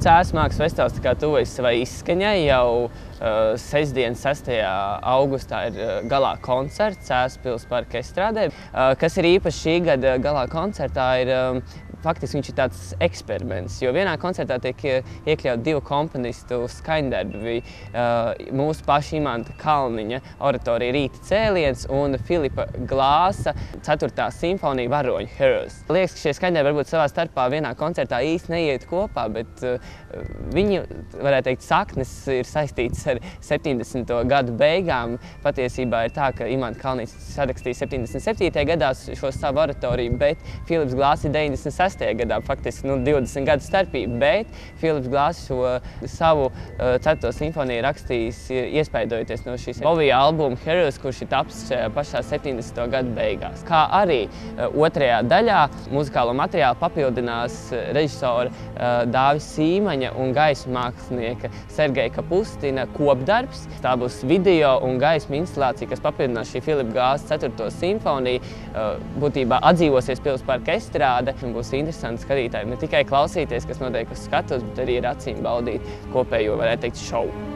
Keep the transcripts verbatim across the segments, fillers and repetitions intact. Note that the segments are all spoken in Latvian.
Cēsu mākslas festivāls tā kā tuvojas savai izskaņai. Jau uh, sestdien, sestajā augustā ir uh, galā koncerts Cēsu pils parka estrādē. Uh, kas ir īpaši šī gada galā koncertā ir um, faktiski viņš ir tāds eksperiments, jo vienā koncertā tiek iekļaut divu komponistu skaņdarbi. Mūsu paša Imanta Kalniņa oratorija Rīta cēliens un Filipa Glāsa ceturtā simfonija Varoņu Heroes. Liekas, ka šie skaņdarbi varbūt savā starpā vienā koncertā īsti neiet kopā, bet viņi, varētu teikt, saknes ir saistītas ar septiņdesmito gadu beigām. Patiesībā ir tā, ka Imants Kalniņš sarakstīja septiņdesmit septītajā gadā šo savu oratoriju, bet Filips Glāss ir deviņdesmit sestajā gadā, faktiski nu, divdesmit gadu starpība, bet Filips Glāss šo savu uh, ceturto simfoniju rakstījis iespaidojoties no šīs Bovija albuma Heroes, kurš ir taps šajā pašā septiņdesmito gadu beigās. Kā arī uh, otrajā daļā muzikālo materiālu papildinās režisora uh, Dāvis Sīmaņa un gaismu mākslinieka Sergeja Kapustina kopdarbs. Tā būs video un gaismu instalācija, kas papildinās šī Filipa Glāssa ceturto simfoniju. Uh, būtībā atdzīvosies pils parka estrāde un būs interesanti skatītāji ne tikai klausīties, kas notiek uz skatuves, bet arī ar acīm baudīt kopējo, varētu teikt, šovu.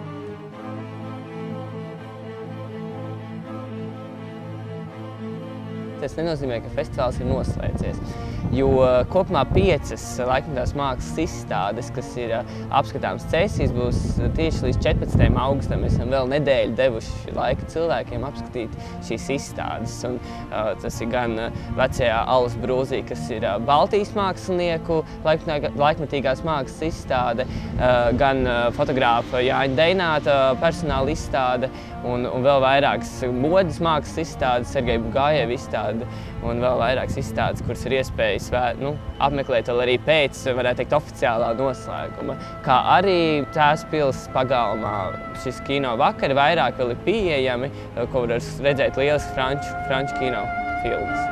Tas nenozīmē, ka festivāls ir noslēdzies, jo kopumā piecas laikmetās mākslas izstādes, kas ir apskatāmas Cēsīs, būs tieši līdz četrpadsmitajam augustam. Mēs esam vēl nedēļu devuši laika cilvēkiem apskatīt šīs izstādes. Un, uh, tas ir gan vecajā Alus Brūzī, kas ir uh, Baltijas mākslinieku laikmetīgās mākslas izstāde, uh, gan uh, fotogrāfa Jāņa Deināta personāla izstāde un, un vēl vairākas modes mākslas izstādes, Sergeja Bugājeva izstāde un vēl vairākas izstādes, kuras ir iespējas nu, apmeklēt vēl arī pēc, varētu teikt, oficiālā noslēguma. Kā arī Cēsu pils pagalmā šis kino vakari vairāk vēl ir pieejami, ko var redzēt lielisks franču, franču kino filmas.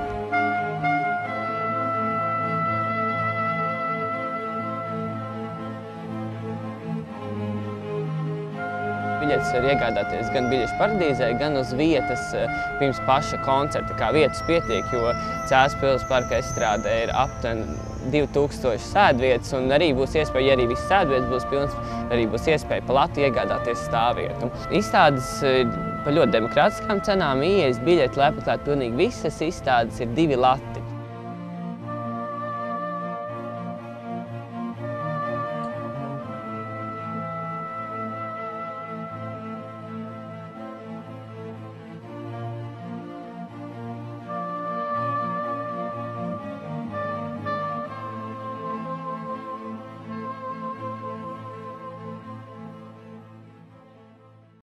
Biļetes var iegādāties gan biļešu paradīzē, gan uz vietas pirms paša koncerta, kā vietas pietiek, jo Cēsu pils parka estrādē ir aptuveni divi tūkstoši sēdvietas, un arī būs iespēja, ja arī viss sēdvietas būs pilns, arī būs iespēja pa latu iegādāties stāvvietu. Izstādes ir par ļoti demokrātiskām cenām, ieejas biļeti, lai apmeklētu pilnīgi visas izstādes, ir divi lati.